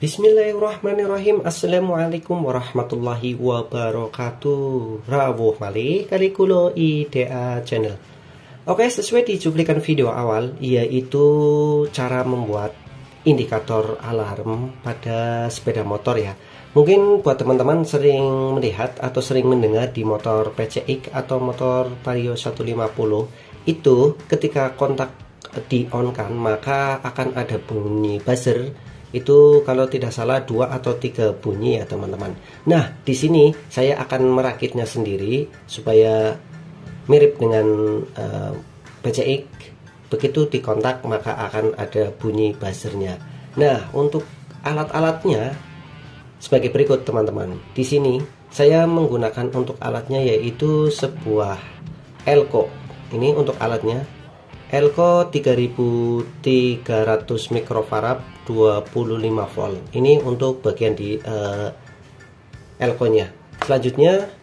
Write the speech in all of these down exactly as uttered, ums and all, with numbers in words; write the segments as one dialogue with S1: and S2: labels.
S1: Bismillahirrahmanirrahim. Assalamualaikum warahmatullahi wabarakatuh. Rawuh malih kali kula I D A channel. Oke, sesuai di cuplikan video awal, yaitu cara membuat indikator alarm pada sepeda motor ya. Mungkin buat teman-teman sering melihat atau sering mendengar di motor P C X atau motor Vario seratus lima puluh, itu ketika kontak di on kan, maka akan ada bunyi buzzer. Itu kalau tidak salah dua atau tiga bunyi ya teman-teman. Nah, di sini saya akan merakitnya sendiri supaya mirip dengan uh, P C X. Begitu dikontak maka akan ada bunyi buzzernya. Nah, untuk alat-alatnya sebagai berikut teman-teman. Di sini saya menggunakan untuk alatnya yaitu sebuah Elco. Ini untuk alatnya Elco tiga ribu tiga ratus mikrofarad dua puluh lima volt. Ini untuk bagian di uh, Elco-nya. Selanjutnya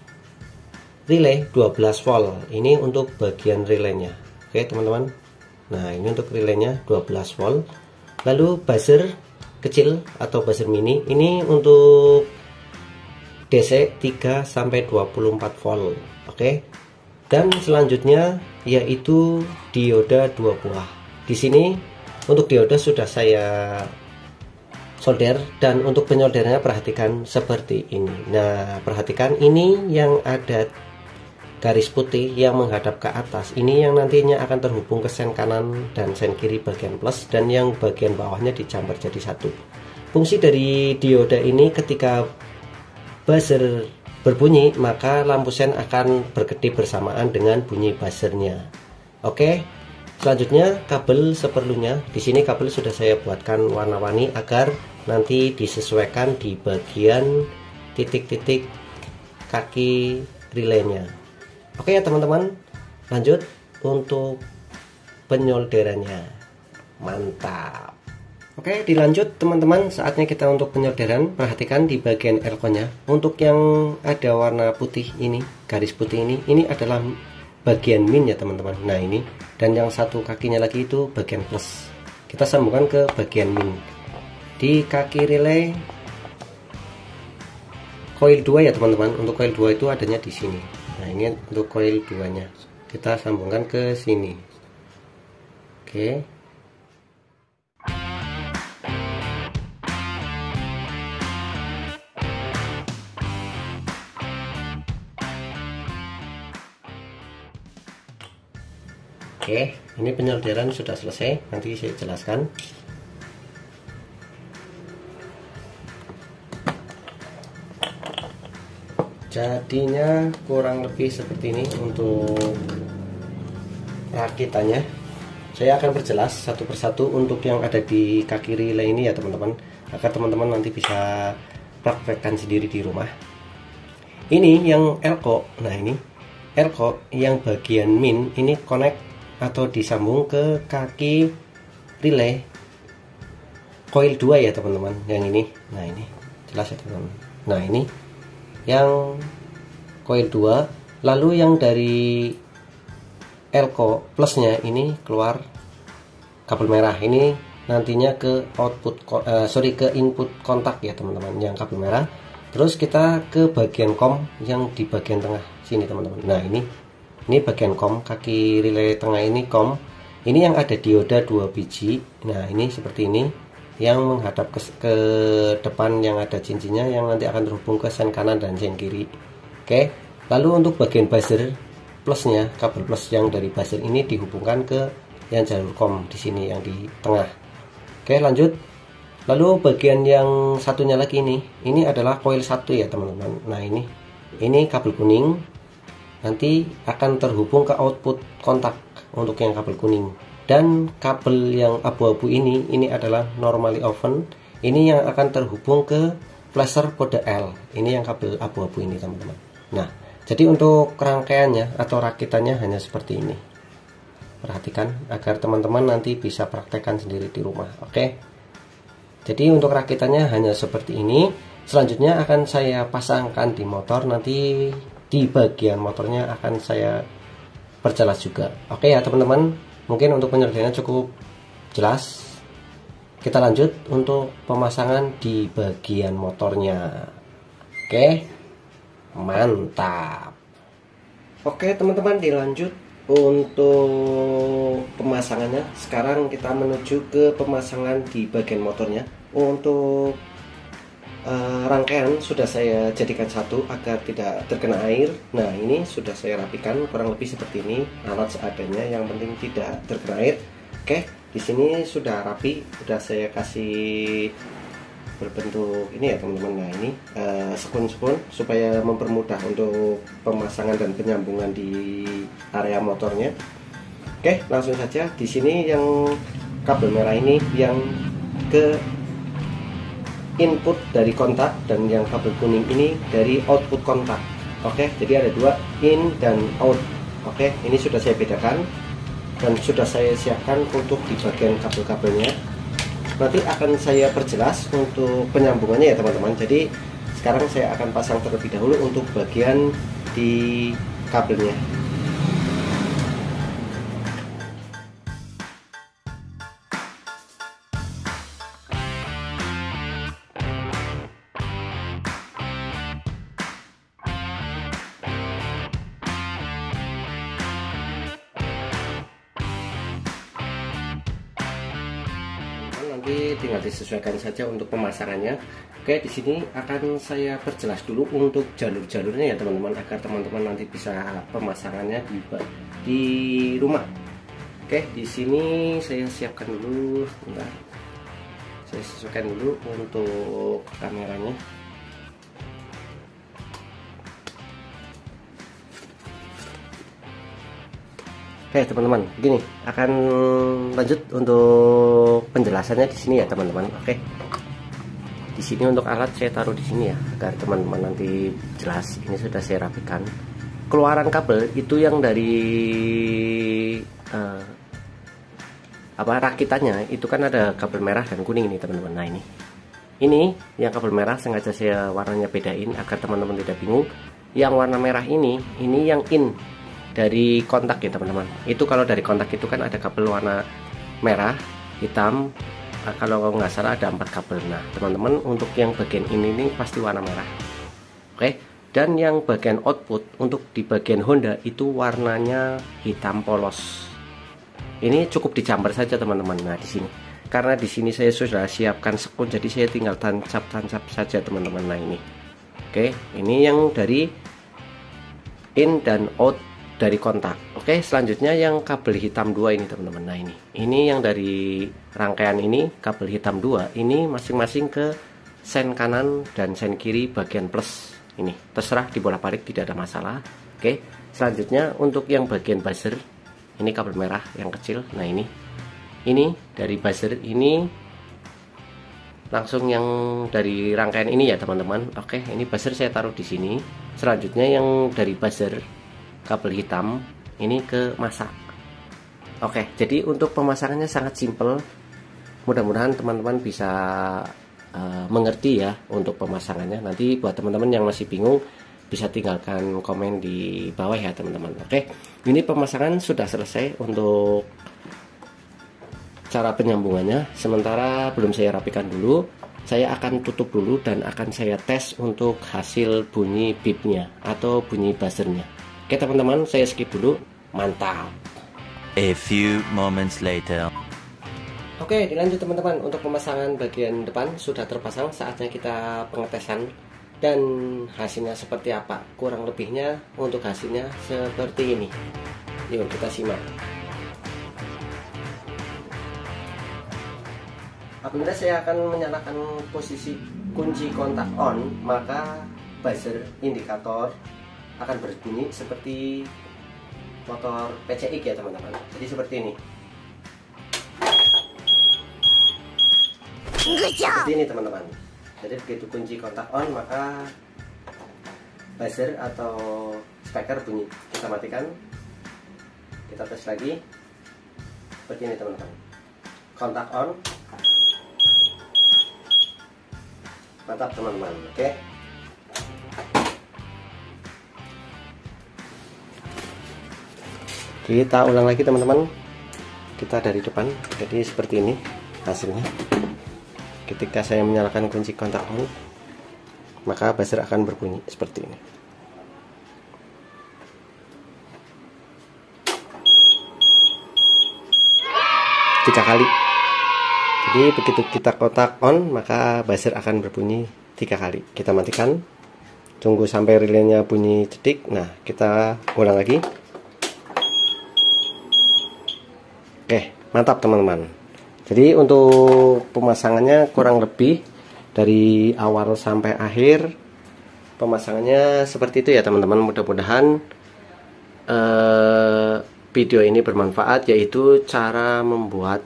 S1: relay dua belas volt. Ini untuk bagian relaynya. Oke, teman-teman. Nah, ini untuk relaynya dua belas volt. Lalu buzzer kecil atau buzzer mini. Ini untuk D C tiga sampai dua puluh empat volt. Oke. Dan selanjutnya yaitu dioda dua buah. Di sini untuk dioda sudah saya solder, dan untuk penyoldernya perhatikan seperti ini. Nah, perhatikan ini yang ada garis putih yang menghadap ke atas. Ini yang nantinya akan terhubung ke sen kanan dan sen kiri bagian plus, dan yang bagian bawahnya dicampur jadi satu. Fungsi dari dioda ini ketika buzzer berbunyi maka lampu sen akan berkedip bersamaan dengan bunyi buzzernya. Oke, selanjutnya kabel seperlunya. Di sini kabel sudah saya buatkan warna-warni agar nanti disesuaikan di bagian titik-titik kaki relaynya. Oke ya teman-teman, lanjut untuk penyolderannya. Mantap. Oke, dilanjut teman-teman, saatnya kita untuk penyolderan. Perhatikan di bagian Elco-nya. Untuk yang ada warna putih ini, garis putih ini, ini adalah bagian min ya teman-teman. Nah ini, dan yang satu kakinya lagi itu bagian plus. Kita sambungkan ke bagian min. Di kaki relay coil dua ya teman-teman. Untuk coil dua itu adanya di sini. Nah ini untuk coil dua nya. Kita sambungkan ke sini. Oke. Oke, ini penyolderan sudah selesai. Nanti saya jelaskan. Jadinya kurang lebih seperti ini untuk rakitannya. Saya akan perjelas satu persatu untuk yang ada di kaki relay ini ya teman-teman, agar teman-teman nanti bisa praktekkan sendiri di rumah. Ini yang Elco. Nah ini Elco yang bagian min ini connect atau disambung ke kaki relay coil dua ya teman-teman, yang ini. Nah ini jelas ya teman-teman. Nah ini yang coil dua. Lalu yang dari Elco plusnya ini keluar kabel merah. Ini nantinya ke output uh, sorry ke input kontak ya teman-teman, yang kabel merah. Terus kita ke bagian kom yang di bagian tengah sini teman-teman. Nah ini Ini bagian kom, kaki relay tengah ini kom. Ini yang ada dioda dua biji. Nah ini seperti ini, yang menghadap ke, ke depan yang ada cincinnya, yang nanti akan terhubung ke sen kanan dan sen kiri. Oke. Lalu untuk bagian buzzer plusnya, kabel plus yang dari buzzer ini dihubungkan ke yang jalur kom di sini yang di tengah. Oke, lanjut. Lalu bagian yang satunya lagi ini, ini adalah coil satu ya teman-teman. Nah ini, ini kabel kuning. Nanti akan terhubung ke output kontak untuk yang kabel kuning. Dan kabel yang abu-abu ini, ini adalah normally open. Ini yang akan terhubung ke flasher kode L. Ini yang kabel abu-abu ini teman-teman. Nah, jadi untuk rangkaiannya atau rakitannya hanya seperti ini. Perhatikan agar teman-teman nanti bisa praktekkan sendiri di rumah. Oke. Jadi untuk rakitannya hanya seperti ini. Selanjutnya akan saya pasangkan di motor. Nanti di bagian motornya akan saya perjelas juga. Oke ya teman-teman, mungkin untuk penyelesaiannya cukup jelas. kita lanjut untuk pemasangan di bagian motornya. Oke, mantap. Oke teman-teman, dilanjut untuk pemasangannya. Sekarang kita menuju ke pemasangan di bagian motornya. Untuk uh, rangkaian sudah saya jadikan satu agar tidak terkena air. Nah, ini sudah saya rapikan kurang lebih seperti ini, alat seadanya, yang penting tidak terkena air. Oke, di sini sudah rapi, sudah saya kasih berbentuk ini ya teman-teman. Nah, ini uh, spun-spun supaya mempermudah untuk pemasangan dan penyambungan di area motornya. Oke, langsung saja. Di sini yang kabel merah ini yang ke input dari kontak, dan yang kabel kuning ini dari output kontak. Oke, jadi ada dua, in dan out. Oke, ini sudah saya bedakan dan sudah saya siapkan untuk di bagian kabel-kabelnya. Nanti akan saya perjelas untuk penyambungannya ya teman-teman. Jadi sekarang saya akan pasang terlebih dahulu untuk bagian di kabelnya. Nanti tinggal disesuaikan saja untuk pemasangannya. Oke, di sini akan saya perjelas dulu untuk jalur-jalurnya ya teman-teman, agar teman-teman nanti bisa pemasangannya di di rumah. Oke, di sini saya siapkan dulu, bentar. Saya sesuaikan dulu untuk kameranya. Oke teman-teman, begini akan lanjut untuk penjelasannya di sini ya teman-teman. Oke, di sini untuk alat saya taruh di sini ya, agar teman-teman nanti jelas. Ini sudah saya rapikan. Keluaran kabel itu yang dari uh, apa rakitannya itu kan ada kabel merah dan kuning ini teman-teman. Nah, ini ini yang kabel merah sengaja saya warnanya bedain agar teman-teman tidak bingung. Yang warna merah ini ini yang in dari kontak ya teman-teman. Itu kalau dari kontak itu kan ada kabel warna merah, hitam, kalau nggak salah ada empat kabel. Nah teman-teman, untuk yang bagian ini ini pasti warna merah. Oke, dan yang bagian output untuk di bagian Honda itu warnanya hitam polos. Ini cukup dijamper saja teman-teman. Nah di sini karena di sini saya sudah siapkan sekun, jadi saya tinggal tancap-tancap saja teman-teman. Nah ini oke, ini yang dari in dan out dari kontak. Oke, selanjutnya yang kabel hitam dua ini teman-teman. Nah ini ini yang dari rangkaian ini kabel hitam dua ini masing-masing ke sen kanan dan sen kiri bagian plus. Ini terserah dibolak-balik, tidak ada masalah. Oke, selanjutnya untuk yang bagian buzzer ini kabel merah yang kecil. Nah ini ini dari buzzer ini langsung yang dari rangkaian ini ya teman-teman. Oke, ini buzzer saya taruh di sini. Selanjutnya yang dari buzzer kabel hitam ini ke masa. Oke, jadi untuk pemasangannya sangat simpel. Mudah-mudahan teman-teman bisa uh, mengerti ya untuk pemasangannya. Nanti buat teman-teman yang masih bingung bisa tinggalkan komen di bawah ya teman-teman. Oke, ini pemasangan sudah selesai untuk cara penyambungannya. Sementara belum saya rapikan dulu, saya akan tutup dulu dan akan saya tes untuk hasil bunyi bipnya atau bunyi buzzernya. Oke teman-teman, saya skip dulu. Mantap.
S2: A few moments later.
S1: Oke, dilanjut teman-teman. Untuk pemasangan bagian depan sudah terpasang. Saatnya kita pengetesan dan hasilnya seperti apa. Kurang lebihnya untuk hasilnya seperti ini. Yuk kita simak. Apabila saya akan menyalakan posisi kunci kontak on, maka buzzer indikator akan berbunyi seperti motor P C X ya teman-teman. Jadi seperti ini. Seperti ini teman-teman. Jadi begitu kunci kontak on, maka buzzer atau speaker bunyi. Kita matikan. Kita tes lagi. Seperti ini teman-teman. Kontak on. Mantap teman-teman. Oke. Kita ulang lagi teman-teman. Kita dari depan. Jadi seperti ini hasilnya. ketika saya menyalakan kunci kontak ini, maka buzzer akan berbunyi seperti ini. Tiga kali. Jadi begitu kita kontak on, maka buzzer akan berbunyi tiga kali. Kita matikan, tunggu sampai relaynya bunyi cedik. Nah, kita ulang lagi. Oke, mantap teman-teman. Jadi untuk pemasangannya kurang lebih dari awal sampai akhir pemasangannya seperti itu ya teman-teman. Mudah-mudahan eh, video ini bermanfaat, yaitu cara membuat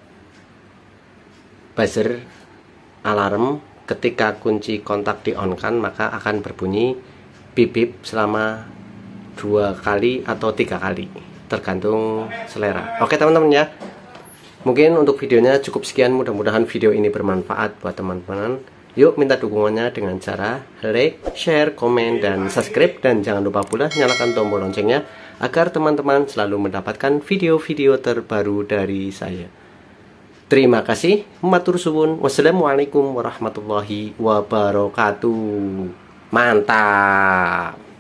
S1: buzzer alarm ketika kunci kontak di on kan, maka akan berbunyi bip bip selama dua kali atau tiga kali, tergantung selera. Oke teman-teman ya, mungkin untuk videonya cukup sekian. Mudah-mudahan video ini bermanfaat buat teman-teman. Yuk minta dukungannya dengan cara like, share, komen, dan subscribe. Dan jangan lupa pula nyalakan tombol loncengnya agar teman-teman selalu mendapatkan video-video terbaru dari saya. Terima kasih. Matur suwun. Wassalamualaikum warahmatullahi wabarakatuh. Mantap.